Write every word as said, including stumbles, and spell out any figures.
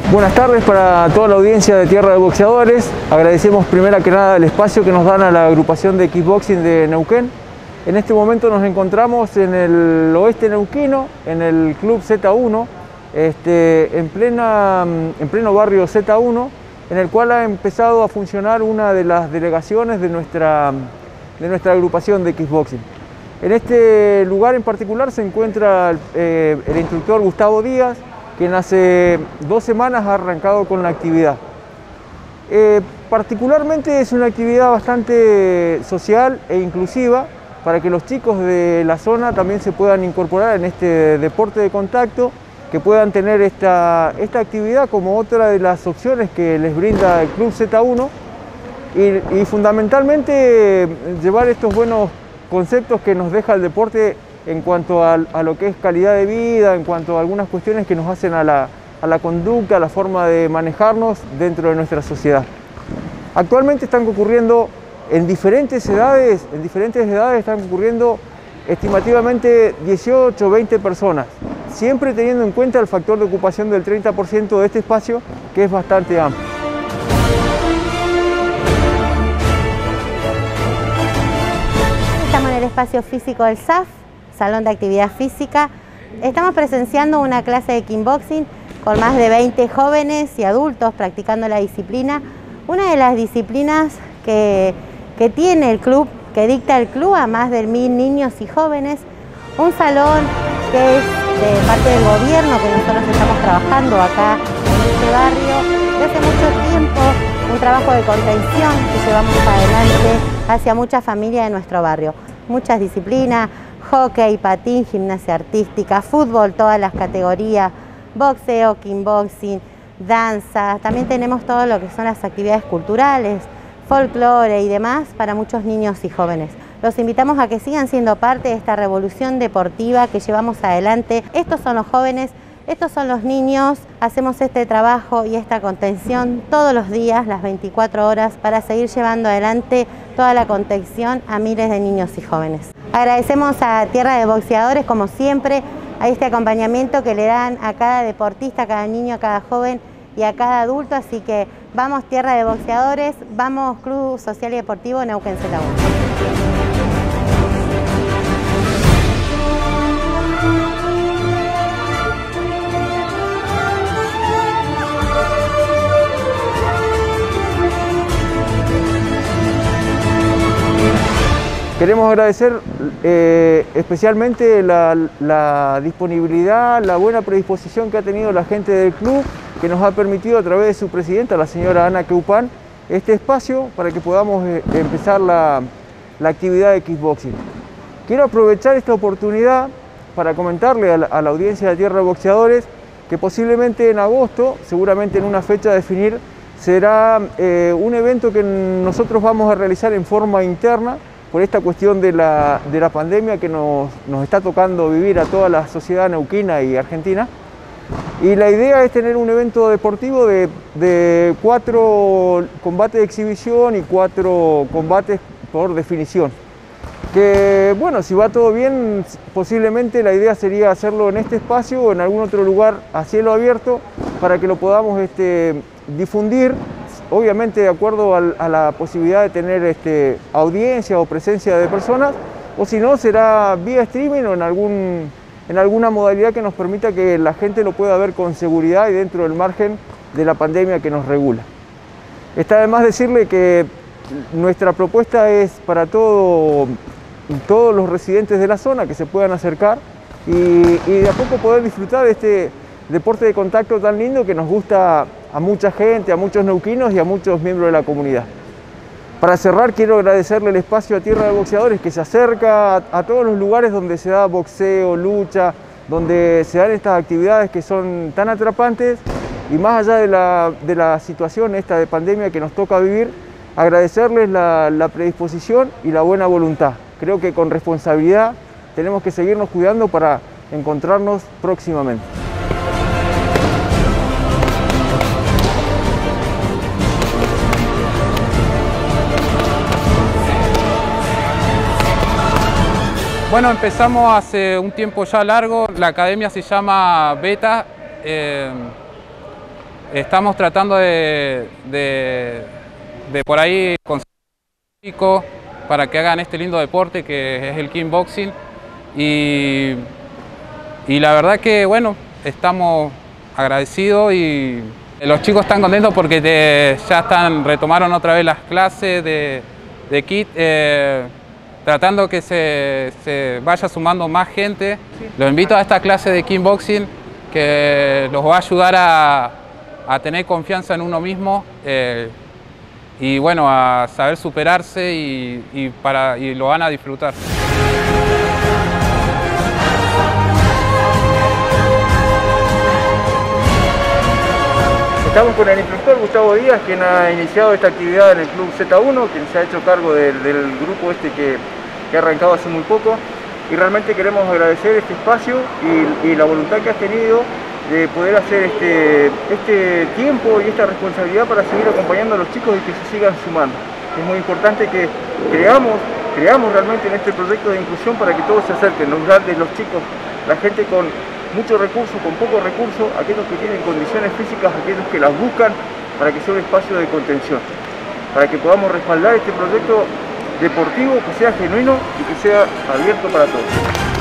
Buenas tardes para toda la audiencia de Tierra de Boxeadores. Agradecemos primero que nada el espacio que nos dan a la agrupación de kickboxing de Neuquén. En este momento nos encontramos en el oeste neuquino, en el Club Z uno, este, en, plena, en pleno barrio Z uno, en el cual ha empezado a funcionar una de las delegaciones de nuestra, de nuestra agrupación de kickboxing. En este lugar en particular se encuentra eh, el instructor Gustavo Díaz, quien hace dos semanas ha arrancado con la actividad. Eh, particularmente es una actividad bastante social e inclusiva para que los chicos de la zona también se puedan incorporar en este deporte de contacto, que puedan tener esta, esta actividad como otra de las opciones que les brinda el Club Z uno y, y fundamentalmente llevar estos buenos conceptos que nos deja el deporte en cuanto a, a lo que es calidad de vida, en cuanto a algunas cuestiones que nos hacen a la, a la conducta, a la forma de manejarnos dentro de nuestra sociedad. Actualmente están ocurriendo en diferentes edades, en diferentes edades están ocurriendo estimativamente dieciocho o veinte personas, siempre teniendo en cuenta el factor de ocupación del treinta por ciento de este espacio, que es bastante amplio. Estamos en el espacio físico del S A F, Salón de Actividad Física. Estamos presenciando una clase de kickboxing con más de veinte jóvenes y adultos practicando la disciplina, una de las disciplinas que, que tiene el club, que dicta el club a más de mil niños y jóvenes, un salón que es de parte del gobierno, que nosotros estamos trabajando acá en este barrio desde hace mucho tiempo, un trabajo de contención que llevamos adelante hacia muchas familias de nuestro barrio, muchas disciplinas, hockey, patín, gimnasia artística, fútbol, todas las categorías, boxeo, kickboxing, danza. También tenemos todo lo que son las actividades culturales, folclore y demás para muchos niños y jóvenes. Los invitamos a que sigan siendo parte de esta revolución deportiva que llevamos adelante. Estos son los jóvenes, estos son los niños. Hacemos este trabajo y esta contención todos los días, las veinticuatro horas, para seguir llevando adelante toda la contención a miles de niños y jóvenes. Agradecemos a Tierra de Boxeadores, como siempre, a este acompañamiento que le dan a cada deportista, a cada niño, a cada joven y a cada adulto. Así que vamos Tierra de Boxeadores, vamos Club Social y Deportivo Neuquén Z uno. Queremos agradecer eh, especialmente la, la disponibilidad, la buena predisposición que ha tenido la gente del club, que nos ha permitido a través de su presidenta, la señora Ana Queupan, este espacio para que podamos eh, empezar la, la actividad de kickboxing. Quiero aprovechar esta oportunidad para comentarle a la, a la audiencia de Tierra de Boxeadores que posiblemente en agosto, seguramente en una fecha a definir, será eh, un evento que nosotros vamos a realizar en forma interna, por esta cuestión de la, de la pandemia que nos, nos está tocando vivir a toda la sociedad neuquina y argentina. Y la idea es tener un evento deportivo de, de cuatro combates de exhibición y cuatro combates por definición. Que bueno, si va todo bien, posiblemente la idea sería hacerlo en este espacio o en algún otro lugar a cielo abierto para que lo podamos este, difundir. Obviamente de acuerdo a la posibilidad de tener este, audiencia o presencia de personas, o si no será vía streaming o en, algún, en alguna modalidad que nos permita que la gente lo pueda ver con seguridad y dentro del margen de la pandemia que nos regula. Está de más decirle que nuestra propuesta es para todo, todos los residentes de la zona que se puedan acercar y, y de a poco poder disfrutar de este deporte de contacto tan lindo que nos gusta a mucha gente, a muchos neuquinos y a muchos miembros de la comunidad. Para cerrar, quiero agradecerle el espacio a Tierra de Boxeadores, que se acerca a, a todos los lugares donde se da boxeo, lucha, donde se dan estas actividades que son tan atrapantes y más allá de la, de la situación esta de pandemia que nos toca vivir, agradecerles la, la predisposición y la buena voluntad. Creo que con responsabilidad tenemos que seguirnos cuidando para encontrarnos próximamente. Bueno, empezamos hace un tiempo ya largo, la academia se llama Beta, eh, estamos tratando de, de, de por ahí conseguir chicos para que hagan este lindo deporte que es el kickboxing. Y, y la verdad que, bueno, estamos agradecidos y los chicos están contentos porque te, ya están, retomaron otra vez las clases de, de kit, eh, tratando que se, se vaya sumando más gente. Los invito a esta clase de kickboxing que los va a ayudar a, a tener confianza en uno mismo eh, y bueno, a saber superarse y, y, para, y lo van a disfrutar. Estamos con el instructor Gustavo Díaz, quien ha iniciado esta actividad en el Club Z uno, quien se ha hecho cargo del, del grupo este que, que ha arrancado hace muy poco. Y realmente queremos agradecer este espacio y, y la voluntad que has tenido de poder hacer este, este tiempo y esta responsabilidad para seguir acompañando a los chicos y que se sigan sumando. Es muy importante que creamos, creamos realmente en este proyecto de inclusión para que todos se acerquen, los grandes, los chicos, la gente con muchos recursos, con pocos recursos, aquellos que tienen condiciones físicas, aquellos que las buscan, para que sea un espacio de contención, para que podamos respaldar este proyecto deportivo que sea genuino y que sea abierto para todos.